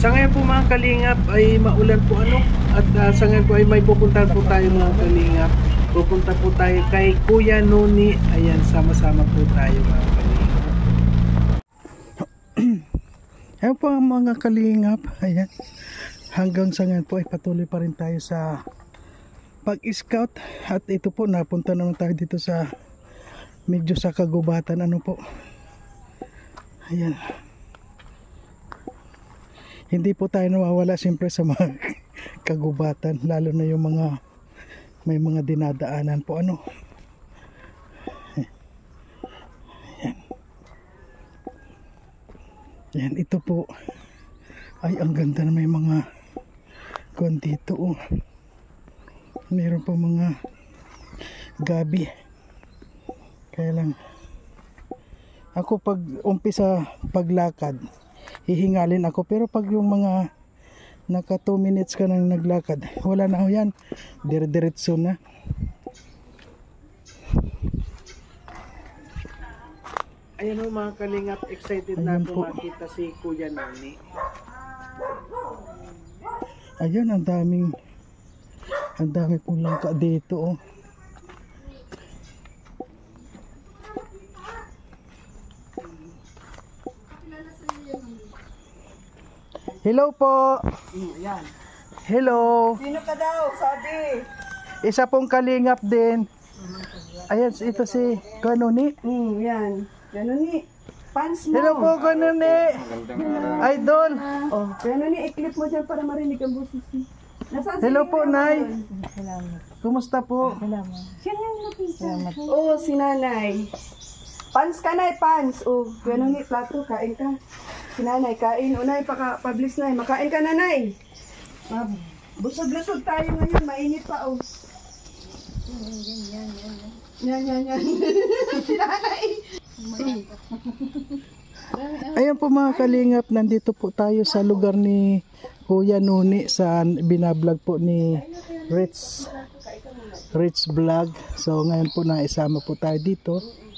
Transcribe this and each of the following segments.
Sa ngayon po mga kalingap ay maulan po at sa ngayon po ay may pupuntahan po tayo mga kalingap. Pupunta po tayo kay Kuya Noni. Ayan, sama-sama po tayo mga kalingap. Ayan po ang mga kalingap. Ayan. Hanggang sa ngayon po ay patuloy pa rin tayo sa pag-scout. At ito po, napunta naman tayo dito sa medyo sa kagubatan. Ano po? Ayan. Hindi po tayo nawawala siyempre sa mga kagubatan, lalo na yung mga may mga dinadaanan po Ayan. Ayan, ito po ay ang ganda na may mga kuwan dito Meron po mga gabi. Kaya lang ako pag umpisa paglakad hihingalin ako, pero pag yung mga naka 2 minutes ka nang naglakad, wala na yan, dire-diretso na. Ayan o mga kalingap, excited na ako makita si Kuya Noni. Ayan, ang dami pong langka dito Hello po. Yan. Hello. Sino ka daw? Sabi. Isa pong kalingap din. Ayan, ito si Kanoni. Yan. Kanoni. Pants mo. Hello po, Kanoni. Idol. Oh, Kanoni, i-clip mo dyan para marinig ang boses mo. Hello po, Nay. Kumusta po? Salamat. Oh, si Nanay. Pants ka, Nay, pants. Oh, Kanoni, plato, kain ka. Si Nanay, kain. Unay, paka-publish na. Makain ka, Nanay. Busog-lusog tayo ngayon. Mainit pa, oh. Yan. Si Nanay. Ayan po mga kalingap, nandito po tayo sa lugar ni Kuya Noni sa binablog po ni Rich Vlog. So ngayon po naisama po tayo dito.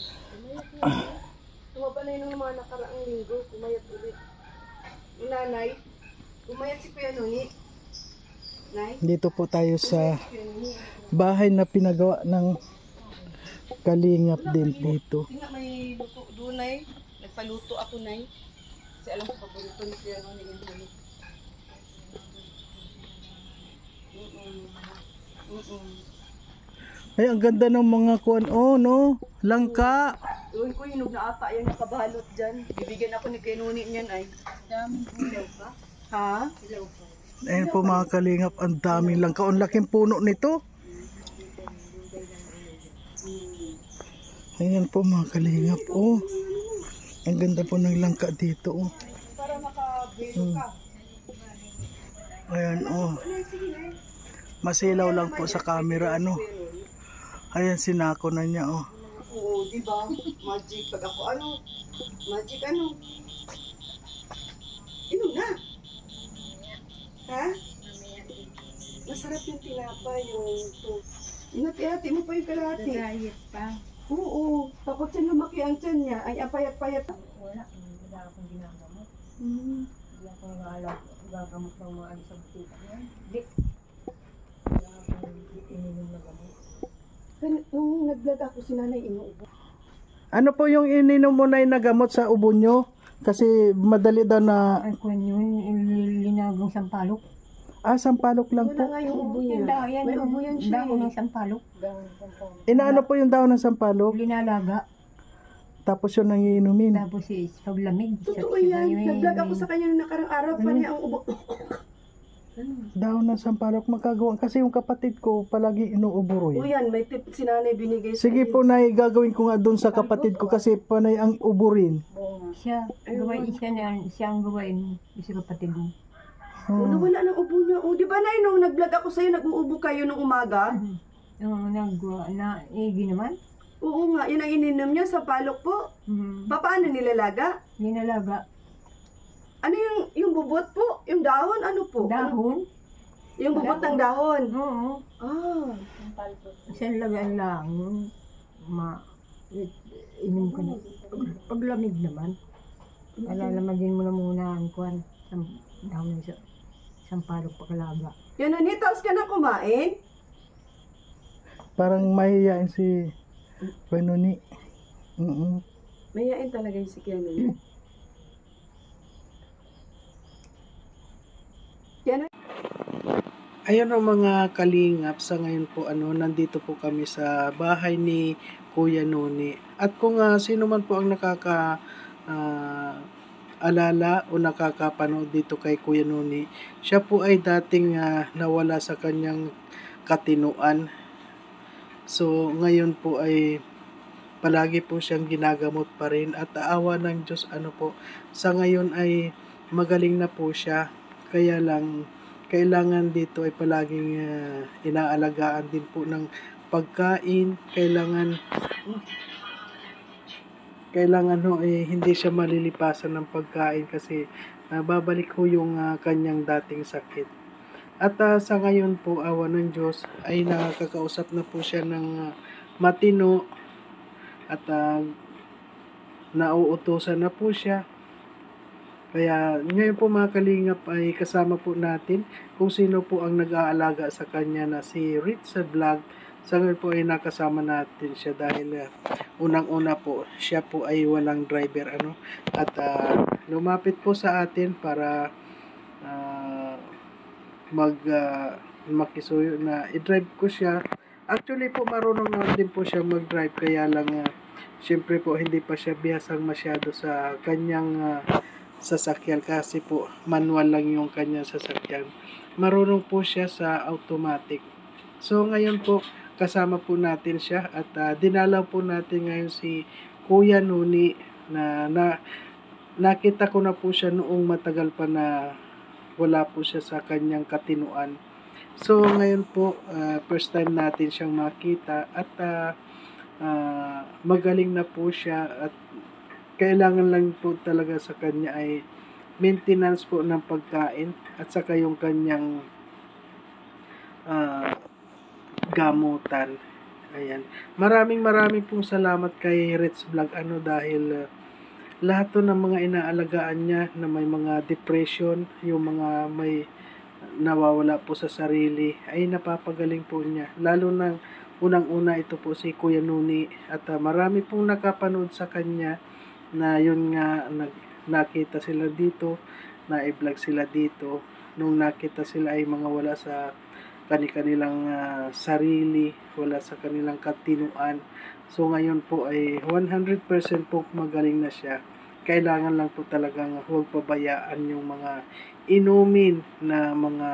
Tumabanay nung mga nakaraang linggo, kumayat ulit. Yung Nanay, kumayat si Kuya Noni. Nay? Dito po tayo sa bahay na pinagawa ng kalingap din dito. Tingnan, may luto doon, Nay. Nagpaluto ako, Nay. Kasi alam ko paborito ni Kuya Noni yung Noni. Ay, ang ganda ng mga kuwan. Oh, no? Langka. Doon ko hinog na ata yung nakabalot dyan. Bibigyan ako ni Kuya Noni niyan, ay. Ilaw ka? Ha? Ilaw ka. Ayan po mga kalingap, ang daming langka. Ang laking puno nito. Ayan po mga kalingap. Oh, ang ganda po ng langka dito. Para makabelo ka. Ayan, masilaw lang po sa camera, Ayan, sinako na niya, Oo, di ba? Magic. Pag ako, Magic, Inom na. Ha? Masarap yung tinapay, yung ito. Inati-hati mo pa yung kalahati. Diet pa. Oo. Takot siya lumaki ang tiyan niya. Ay, apayat-payat. Wala akong ginagamot. Hindi ako gagamot ng mga sa butika niya. Hindi. Wala akong ininom na gamot. Nung nag-vlog ako, si Nanay inuubo. Ano po yung ininom mo na nagamot sa ubo nyo? Kasi madali daw na... Ay, kung yun, linagong sampalok. Sampalok lang Wala po. nga yung ubo niya. May ubo yan siya. Dahon ng sampalok. Inaano po yung daon ng sampalok? Linalaga. Tapos yun ang iinumin. Tapos paglamig. Totoo yan. Nag-vlog ako sa kanya nung nakarang araw pa niya ang ubo. Daon ng sampalok magkagawa. Kasi yung kapatid ko palagi inuubo O yan, may tip si Nanay binigay. Sige po, Nay, gagawin ko nga doon sa kapatid ko kasi panay ang uburin. Siya ang gawain. Isa kapatid mo. Wala ng ubo niya. O, di ba, Nay, nung nag-vlog ako sa'yo, nag-uubo kayo nung umaga? Naigi naman. Oo nga, yun ang ininom niya sa palok po. Paano nilalaga? Linalaga. Ano yung bubot po? Yung dahon? Ano po? Dahon? Yung bubot ng dahon? Oo. Isang lagaan lang. Inom ka na. Paglamig naman. Alalamadin mo na muna ang kwan. Dami sa isang palok pa kalaga. Yan na, tapos ka na kumain? Parang mahihain si Panuni. Mayain talaga yung si Kiano. Kiano? Ayun o mga kalingap, sa ngayon po nandito po kami sa bahay ni Kuya Noni. At kung sino man po ang alala o nakakapanood dito kay Kuya Noni, siya po ay dating nawala sa kanyang katinuan. So ngayon po ay palagi po siyang ginagamot pa rin at awa ng Diyos sa ngayon ay magaling na po siya. Kaya lang kailangan dito ay palaging inaalagaan din po ng pagkain. Kailangan hindi siya malilipasan ng pagkain kasi babalik ho yung kanyang dating sakit. At sa ngayon po, awa ng Diyos, ay nakakausap na po siya ng matino at nauutusan na po siya. Kaya ngayon po mga kalingap ay kasama po natin kung sino po ang nag-aalaga sa kanya na si Ritz Vlog. Sa ngayon po ay nakasama natin siya dahil unang-una po siya po ay walang driver at lumapit po sa atin para makisuyo na i-drive ko siya. Actually po marunong naman din po siya mag-drive, kaya lang syempre po hindi pa siya bihasang masyado sa kanyang sasakyan kasi po manual lang yung kanyang sasakyan. Marunong po siya sa automatic. So ngayon po kasama po natin siya at dinalaw po natin ngayon si Kuya Noni na nakita ko na po siya noong matagal pa na wala po siya sa kanyang katinuan. So ngayon po first time natin siyang makita at magaling na po siya at kailangan lang po talaga sa kanya ay maintenance po ng pagkain at saka yung kanyang gamutan. Ayan. Maraming pong salamat kay Ritz Vlog dahil lahat to ng mga inaalagaan niya na may mga depression, yung mga may nawawala po sa sarili ay napapagaling po niya. Lalo na unang-una ito po si Kuya Noni at marami pong nakapanood sa kanya na yun nga nakita sila dito, na-vlog sila dito nung nakita sila ay mga wala sa kanilang sarili, wala sa kanilang katinuan. So ngayon po ay 100% po magaling na siya. Kailangan lang po talagang huwag pabayaan yung mga inumin na mga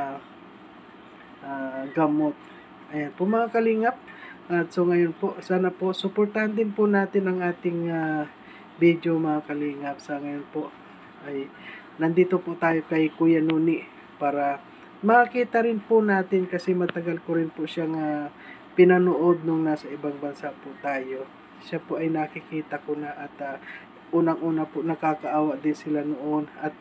gamot. Ayan po mga kalingap. At so ngayon po, sana po suportahan din po natin ang ating video mga kalingap. Sa ngayon po ay nandito po tayo kay Kuya Noni para makita rin po natin kasi matagal ko rin po siyang pinanood nung nasa ibang bansa po tayo. Siya po ay nakikita ko na at unang-una po nakakaawa din sila noon at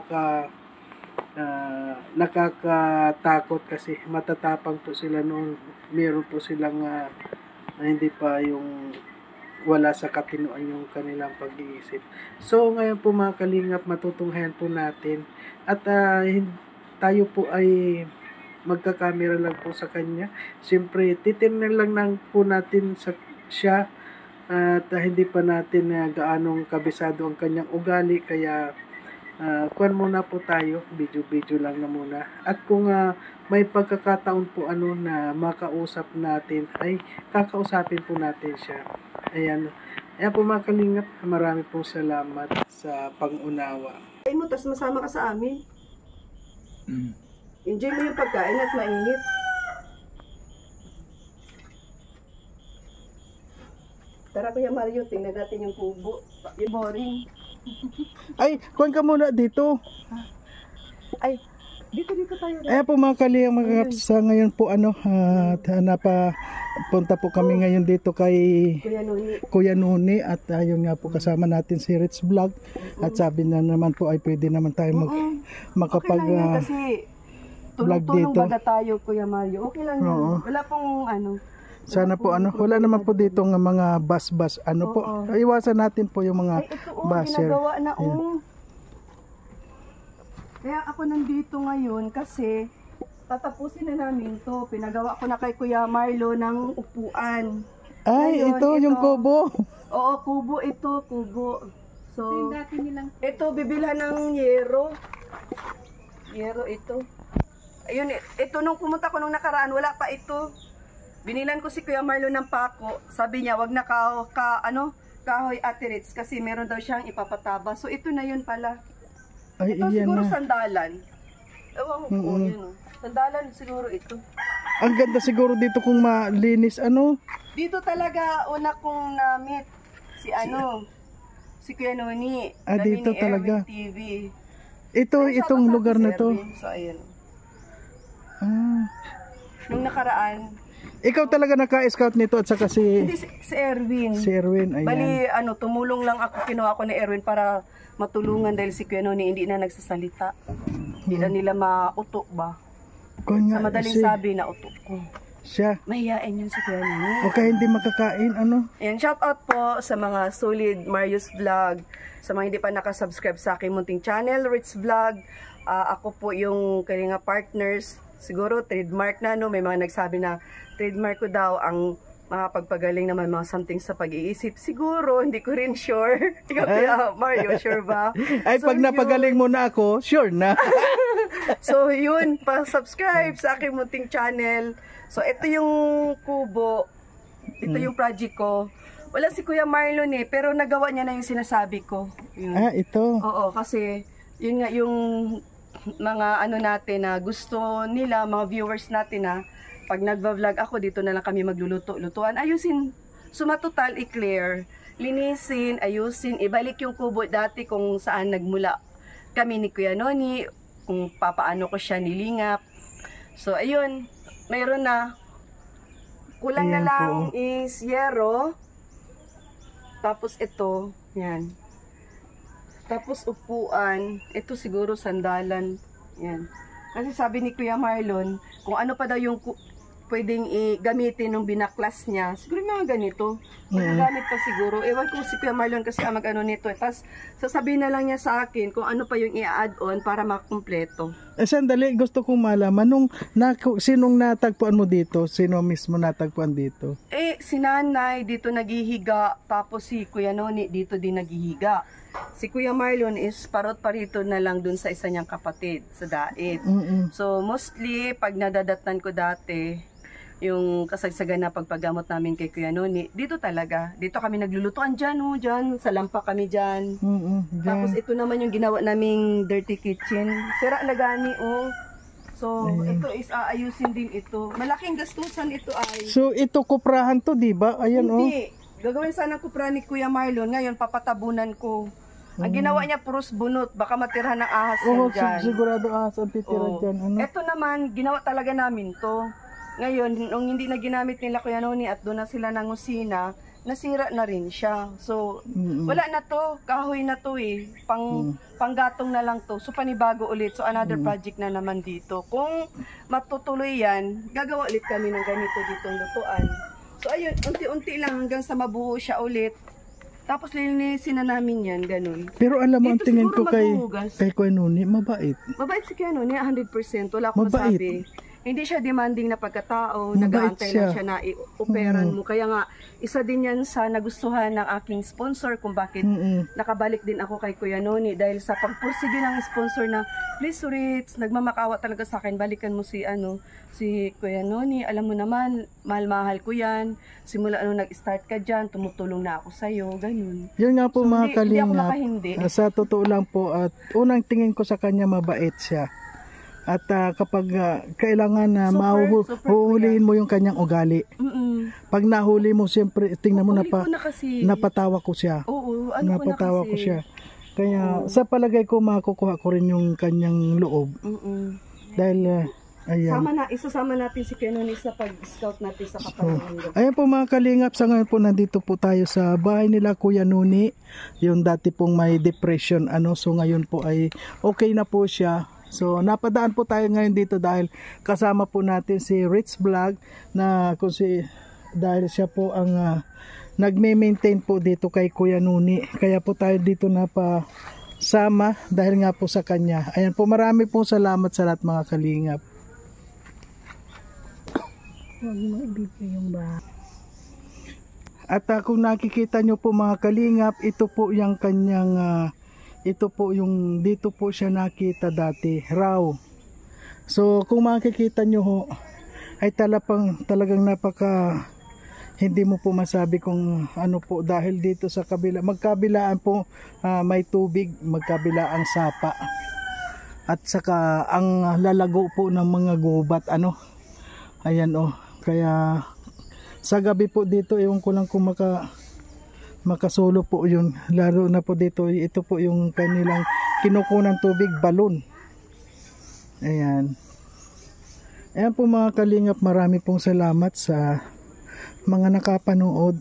nakakatakot kasi matatapang po sila noon. Meron po silang hindi pa yung wala sa katinuan yung kanilang pag-iisip. So ngayon po mga kalingap, matutunghayan po natin at tayo po ay magkakamera lang po sa kanya. Siyempre titingnan lang po natin siya at hindi pa natin gaanong kabisado ang kanyang ugali, kaya kuwan muna po tayo, video lang na muna. At kung may pagkakataon po na makausap natin, ay kakausapin po natin siya. Ayan po mga kalingap, marami pong salamat sa pang-unawa. Kain mo, tapos masama ka sa amin. Enjoy mo yung pagkain at mainit. Tara Kuya Mario, tingnan natin yung kubo. Yung boring. Ay, kuwan ka muna dito. Ay, dito tayo. Ayan po mga kalingap, sa ngayon po punta po kami ngayon dito kay Kuya Noni at ayun nga po kasama natin si Ritz Vlog at sabi na naman po ay pwede naman tayo makapag okay lang yan kasi tulong baga tayo Kuya Mario. Okay lang yan. Wala pong sana po wala naman po dito ng mga bus po. Iwasan natin po yung mga ay, ito, basher. ginagawa na Kaya ako nandito ngayon kasi tatapusin na namin to. Pinagawa ko na kay Kuya Marlo ng upuan. Ay, Ngayon, yung kubo. Oo, kubo ito, kubo. So, Dati nilang ito bibilhan ng yero. Yero ito. Ayun, ito nung pumunta ko nung nakaraan, wala pa ito. Binilan ko si Kuya Marlo ng pako. Sabi niya, wag na kahoy Ate Ritz kasi meron daw siyang ipapataba. So ito na yun pala. Ay, Ito iyan siguro na. sandalan. Ewan ko po, yun o. Sandalan siguro ito. Ang ganda siguro dito kung malinis, ano? Dito talaga una kong na-meet si Kuya Noni. Ah, Kami dito ni talaga. Erwin TV. Itong lugar na to. So ayun. Ah. Nung nakaraan, Ikaw talaga naka-scout nito at saka hindi si Erwin. si Erwin, ayan. Bali, tumulong lang ako, kinuha ko ni Erwin para matulungan dahil si Kuya Noni hindi na nagsasalita. Hindi na nila mautok ba? Kanya, Sa madaling sabi na utok ko. siya. Mahihain yun si Kuya Noni. O kaya hindi makakain, ano? Ayan, shout out po sa mga solid Marius Vlog, sa mga hindi pa nakasubscribe sa aking munting channel, Ritz Vlog. Ako po yung kalinga partners. Siguro trademark na, no? May mga nagsabi na trademark ko daw ang makapagpagaling naman mga something sa pag-iisip. Siguro, hindi ko rin sure. Ikaw, Kuya Mario, sure ba? Ay, So, pag napagaling mo na ako, sure na. So, yun, pa-subscribe sa aking munting channel. So, ito yung kubo. Ito yung project ko. Wala si Kuya Marlon pero nagawa niya na yung sinasabi ko. Yun. Ah, ito. Oo, kasi yun nga yung mga natin na gusto nila, mga viewers natin na pag nagva-vlog ako, dito na lang kami magluluto-lutuan. Ayusin, sumatotal, i-clear, linisin, ayusin, ibalik yung kubo dati kung saan nagmula kami ni Kuya Noni, kung papaano ko siya nilingap. So, ayun, mayroon na. Kulang na Ayan lang po. is yero. Tapos ito, yan. Tapos upuan, ito siguro sandalan. Yan. Kasi sabi ni Kuya Marlon, kung ano pa daw yung pwedeng gamitin nung binaklas niya, siguro yung mga ganito. Magagamit pa siguro. Ewan ko si Kuya Marlon kasi ang mag-ano nito. Tapos sasabihin na lang niya sa akin kung ano pa yung i-add-on para makumpleto. Sandali, gusto kong malaman, sinong natagpuan mo dito? Sino mismo natagpuan dito? Si nanay dito naghihiga, tapos si Kuya Noni dito din naghihiga. Si Kuya Marlon is parot-parito na lang dun sa isa niyang kapatid, sa Daet. So mostly, pag nadadatan ko dati, yung kasagsagan na pagpagamot namin kay Kuya Noni, dito talaga. Dito kami naglulutuan dyan, dyan. Sa lampa kami dyan. Tapos ito naman yung ginawa naming dirty kitchen. Sira na gani, So, ito is aayusin din ito. Malaking gastusan ito ay. So, ito kuprahan to, di ba? Ayan, Hindi. Gagawin sana kupra ni Kuya Marlon. Ngayon, papatabunan ko. Ang ginawa niya, puros bunot. Baka matirhan ng ahas yan dyan. Sigurado ahas ang titira dyan. Ano? Ito naman, ginawa talaga namin to. Ngayon, nung hindi na ginamit nila Kuya Noni at doon na sila nangusina, nasira na rin siya. So, wala na to. Kahoy na to panggatong na lang to. So, panibago ulit. So, another project na naman dito. Kung matutuloy yan, gagawa ulit kami ng ganito dito lutuan. So, ayun, unti-unti lang hanggang sa mabuo siya ulit. Tapos, lilinisin na namin yan, ganun. Pero alam mo, ang Dito tingin siguro ko kay maghuhugas. Kuya Noni, mabait. Mabait si Kuya Noni, 100%. Wala akong Mabait. masabi. Hindi siya demanding na pagkatao, Mabait nag-aantay lang siya. siya na i-operan mo. Kaya nga, isa din yan sa nagustuhan ng aking sponsor kung bakit nakabalik din ako kay Kuya Noni. Dahil sa pagpursige ng sponsor na, please Ritz, nagmamakawa talaga sa akin, balikan mo si Kuya Noni. Alam mo naman, mahal-mahal ko yan. Simula nag-start ka dyan, tumutulong na ako sa'yo, ganun. Yun nga po So, mga hindi ako kalingap. makahindi. Sa totoo lang po, at unang tingin ko sa kanya, mabait siya. At kapag kailangan na Super mahuhulihin mo yung kanyang ugali. Pag nahuli mo, siyempre, tingnan mo Huli ko na kasi. napatawa ko siya. Oo, Napatawa ko na kasi. ko siya. Kaya sa palagay ko, makukuha ko rin yung kanyang loob. Dahil, ayan. Isasama natin si Kuya Noni sa pag-scout natin sa Kapamilya. Ayan po mga kalingap, sa ngayon po nandito po tayo sa bahay nila Kuya Noni. Yung dati pong may depression, so ngayon po ay okay na po siya. So napadaan po tayo ngayon dito dahil kasama po natin si Ritz Vlog na dahil siya po ang nagme-maintain po dito kay Kuya Noni. Kaya po tayo dito sama dahil nga po sa kanya. Ayan po, marami pong salamat sa lahat mga kalingap. Huwag mo ibigay yung bahay. At kung nakikita nyo po mga kalingap, ito po yung kanyang, ito po yung, dito po siya nakita dati, raw. So kung makikita nyo ho, ay talagang napaka, hindi mo po masabi kung ano po, dahil dito sa kabila, magkabilaan po may tubig, magkabilaang sapa. At saka ang lalago po ng mga gubat, ano, ayan kaya sa gabi po dito, ewan ko lang kung makasulo po yun. Lalo na po dito, ito po yung kanilang kinukunang tubig, balon. Ayan. Ayan po mga kalingap, marami pong salamat sa mga nakapanood.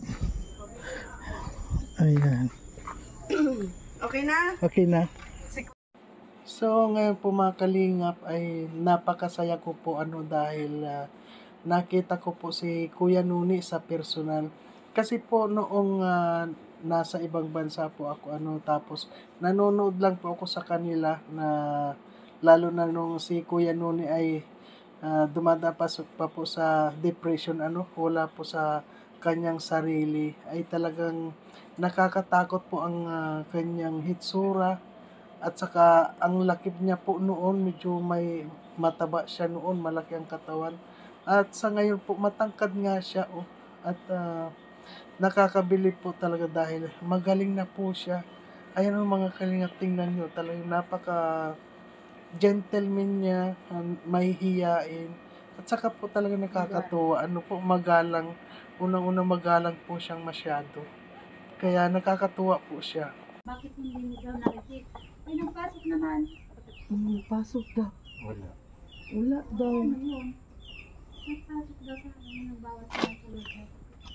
Ayan. Okay na? Okay na. So ngayon po mga kalingap ay napakasaya ko po dahil nakita ko po si Kuya Nuni sa personal. Kasi po noong nasa ibang bansa po ako tapos nanonood lang po ako sa kanila na lalo na nung si Kuya Nuni ay dumadapasok pa po sa depression wala po sa kanyang sarili, ay talagang nakakatakot po ang kanyang hitsura at saka ang lakip niya po noon, medyo may mataba siya noon, malaki ang katawan. At sa ngayon po, matangkad nga siya at nakakabilib po talaga dahil magaling na po siya. Ayan mga kalingap, tingnan nyo, talagang napaka gentleman niya, may hiyain. At saka po talaga nakakatuwa, magalang, unang-unang magalang po siyang masyado. Kaya nakakatuwa po siya. Bakit hindi mo daw na-receive? Ay, nagpasok naman. Pasok daw. Wala. Wala daw. Ano yun? Nagpasok daw sa akin ng bawat mga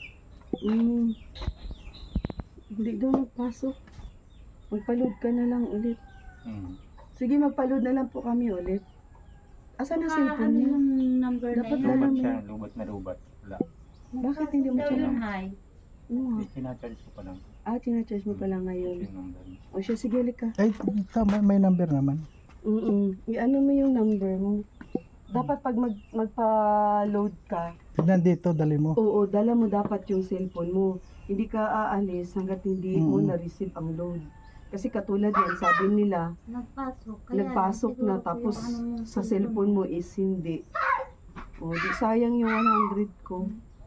Hindi daw magpasok. Magpa-load ka na lang ulit. Hmm. Sige, magpa-load na lang po kami ulit. Asan na cellphone Ano niya? yung number Dapat na yun? dala Lubat mo. siya, lubat na lubat. Wala. Bakit hindi mo Daw siya yun, na? Hay. Oo nga. Sinacharge ko pa lang. Tina-charge mo pala ngayon. Yung number. O siya, sige, ulit ka. Ay, tama, may number naman. I-ano mo yung number mo. Dapat pag magpa-load ka, Nandito, dali mo. oo, dala mo dapat yung cellphone mo. Hindi ka aalis hanggat hindi mo na-receive ang load. Kasi katulad yan, sabi nila, Nagpasok. nagpasok na tapos sa cellphone mo is hindi. O, di sayang yung 100 ko.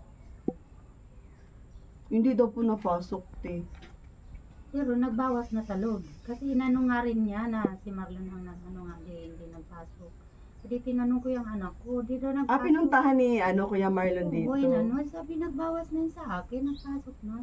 Hindi daw po napasok, te. Pero nagbawas na sa load. Kasi inano nga rin niya na si Marlon ang hindi nagpasok. Hindi tinanong ko yung anak ko, di daw nagpasok. Pinuntahan ni Kuya Marlon dito. Oo, inano, sabi nagbawas na yun sa akin, nagpasok na.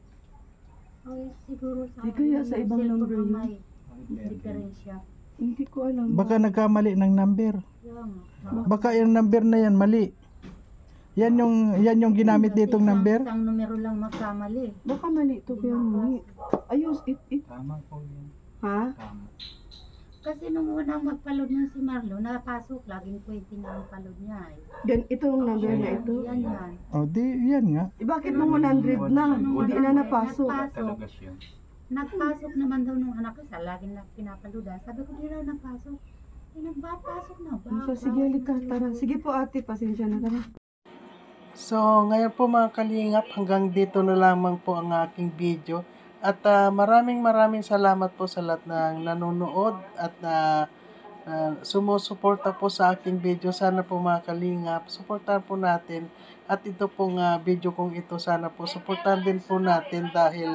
Okay, siguro sa Di kaya sa ibang cellphone number ko yun? may diferensya. Hindi ko alam. Baka nagkamali ng number. Kaya nga. Baka yung number na yan mali. Yan yung ginamit Kasi ditong number. Isang numero lang magkamali. Baka mali to, Kuya Muni. Ayos, Tama po yun. ha? Tama. Kasi nung unang magpaload ng si Marlo, napasok, laging 20 na ang palod niya. Itong number na ito. Yan yan. O, di, yan nga. Bakit nung 100 na? Hindi na napasok. Talaga siya. Nagpasok naman daw nung anak ko sa laging na pinapaloadan. Sabi ko, di raw napasok. Eh, nagpapasok na ba? So, sige, halika, tara. Sige po ate, pasensya na tara. So, ngayon po mga kalingap, hanggang dito na lamang po ang aking video. At maraming salamat po sa lahat ng nanonood at sumusuporta po sa aking video. Sana po mga kalingap, suportahan po natin. At ito pong video kong ito, sana po suportahan din po natin dahil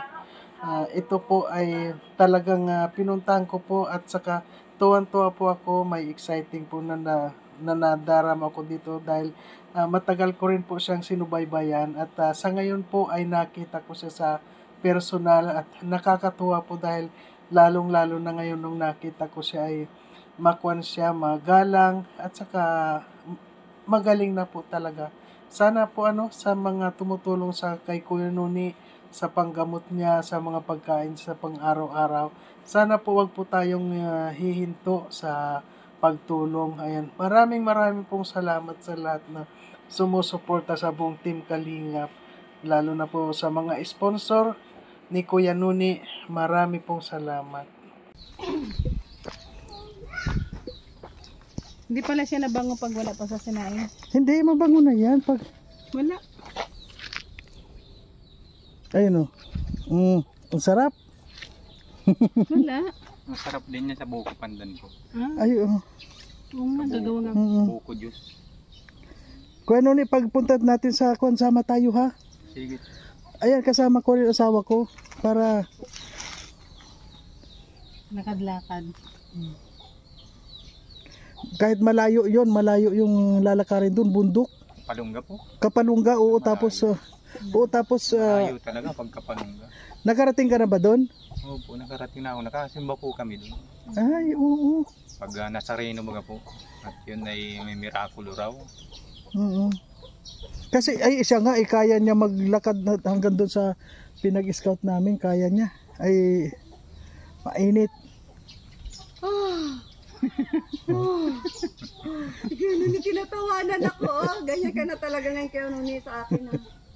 ito po ay talagang pinuntahan ko po at saka tuwan-tuwa po ako. May exciting po na nadarama ko dito dahil matagal ko rin po siyang sinubaybayan at sa ngayon po ay nakita ko siya sa personal at nakakatuwa po dahil lalong-lalo na ngayon nung nakita ko siya ay makuan siya, magalang at saka magaling na po talaga. Sana po sa mga tumutulong sa kay Kuya Nuni sa panggamot niya, sa mga pagkain sa pang-araw-araw. Sana po wag po tayong hihinto sa pagtulong. Ayan. Maraming pong salamat sa lahat na sumusuporta sa buong Team Kalingap. Lalo na po sa mga sponsor ni Kuya Nuni. Marami pong salamat. Hindi pala siya nabango pag wala pa sa sinain. Hindi, mabango na yan. Pag, Wala. ayun o. Ang sarap. Wala. Masarap din niya sa buko pandan ko. Ah, Ayun. oo nga, gagawa nga. Buko juice. Kung ano ni pagpunta natin sa kwan, sama tayo ha. Sige. Ayan, kasama ko rin asawa ko. Para, Lakad-lakad. kahit malayo yon, malayo yung lalakarin doon, bundok. Palungga po. Kapalungga, oo, tapos, Ayaw talaga pagkapalungga. nakarating ka na ba doon? Opo, nakarating na ako. Nakasimba po kami doon. Ay, oo. Pag Nazareno baga po. At yun ay may mirakulo raw. Oo. Kasi ay siya nga kaya niya maglakad hanggang doon sa pinag-scout namin, kaya niya. Ay mainit. Ganun ni tinatawanan ako. Ganyan ka na talaga ng kayo nuni sa akin.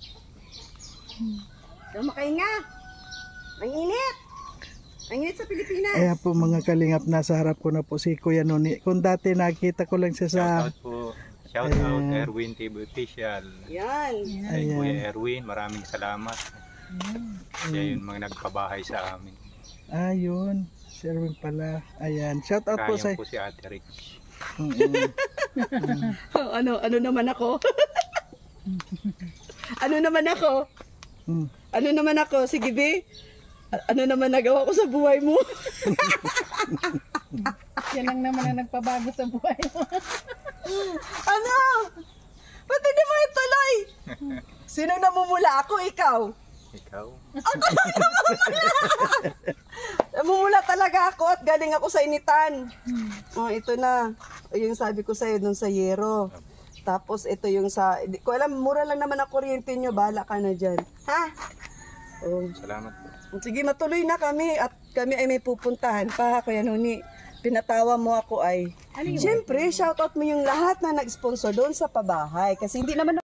Dumakay nga. Ang init. Ang init sa Pilipinas. Ayan po mga kalingap, nasa harap ko na po si Kuya Noni. Kung dati nakita ko lang siya sa... Shout out po. Shout out Erwin TV Official. Yan. Kay Ayan. Kuya Erwin, maraming salamat. Siya yung mga nagpabahay sa amin. Ayun, si Erwin pala. Ayan, shout out po sa... Kaya po si Ate Rich. Ano naman ako? Ano naman ako? Ano naman ako? Sige, be. Ano naman nagawa ko sa buhay mo? Yan lang naman ang nagpabago sa buhay mo. Ano? Ba't hindi mo ituloy? Sino namumula? Ako, ikaw. Ikaw? Namumula talaga ako at galing ako sa initan. Oh, ito na. Yung sabi ko sa'yo dun sa Yero. Tapos ito yung sa... Hindi ko alam, mura lang naman ang kuryente nyo. Bahala ka na dyan. Ha? Oh. Salamat po. Sige, matuloy na kami at kami ay may pupuntahan pa. Kuya Noni, pinatawa mo ako ay... Siyempre, shoutout mo yung lahat na nag-sponsor doon sa pabahay. Kasi hindi naman